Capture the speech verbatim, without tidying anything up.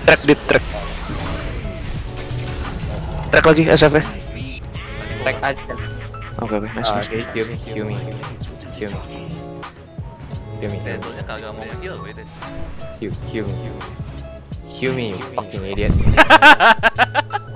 Track di track. Track lagi S F nya. Track aja. Oke oke, nice nice. Oke, kill me, kill me, kill me, kill me, Tentunya kagak mau nge-heal beda. kill, kill me, kill me, you fucking idiot.